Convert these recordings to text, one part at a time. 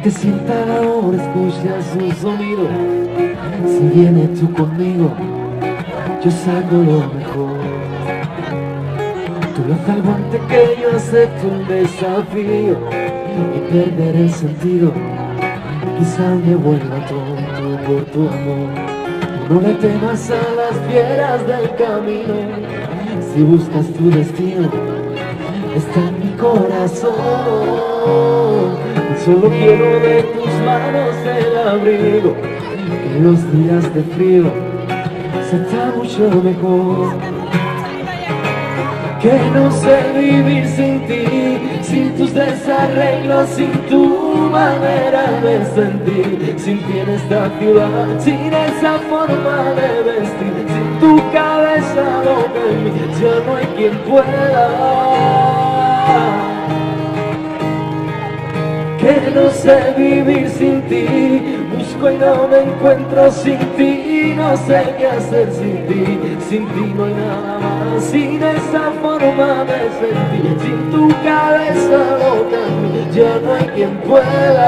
te sientan ahora, escucha su sonido. Si vienes tú conmigo, yo saco lo mejor. Tú lanza el guante que yo acepto el desafío y perder el sentido. Quizás me vuelva tonto por tu amor. No le temas a las fieras del camino. Si buscas tu destino, está en mi corazón. Solo quiero de tus manos el abrigo, que los días de frío se está mucho mejor. Que no sé vivir sin ti, sin tus desarreglos, sin tu manera de sentir, sin ti en esta ciudad, sin esa forma de vestir, sin tu cabeza loca en mí, ya no hay quien pueda. Que no sé vivir sin ti, busco y no me encuentro sin ti, no sé qué hacer sin ti no hay nada más, sin esa forma de sentir, sin tu cabeza loca, ya no hay quien pueda.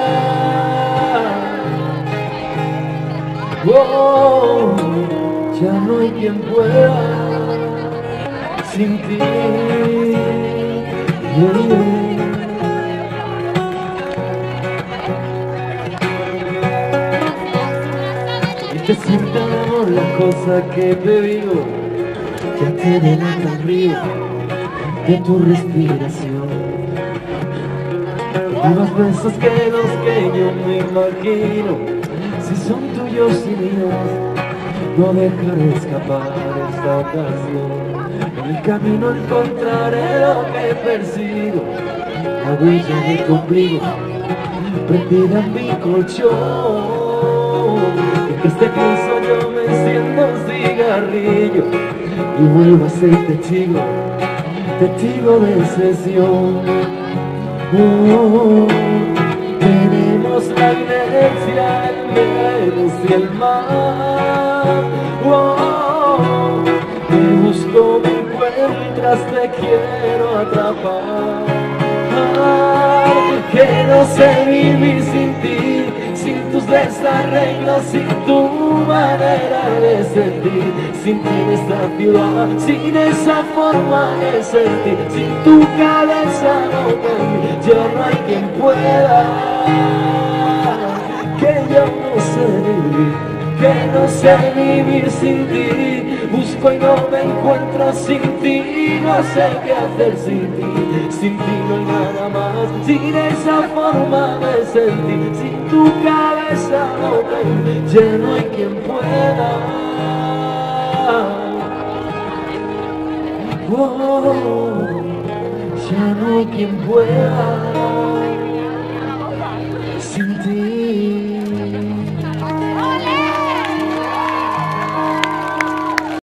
Oh, ya no hay quien pueda sin ti. Yeah. Te siento amor, la cosa que te digo, que te delata el río de tu respiración. Y los besos que los que yo me imagino, si son tuyos y míos, no dejaré escapar esta ocasión. En el camino encontraré lo que persigo, la huella de tu ombligo, prendida en mi colchón. Este pienso yo me enciendo un cigarrillo y vuelvo a ser testigo de sesión. Tenemos la inercia, el menos y el mar. Te busco, me encuentras, te quiero atrapar. Que no sé vivir sin ti, sin tus desarreglos, sin tu manera de sentir, sin ti en esta ciudad, sin esa forma de sentir, sin tu cabeza loca en mí, ya no hay quien pueda. Que yo no sé vivir, que no sé vivir sin ti, busco y no me encuentro sin ti, no sé qué hacer sin ti no hay nada más, sin esa forma de sentir, sin tu cabeza loca, ya no hay quien pueda. Oh, ya no hay quien pueda.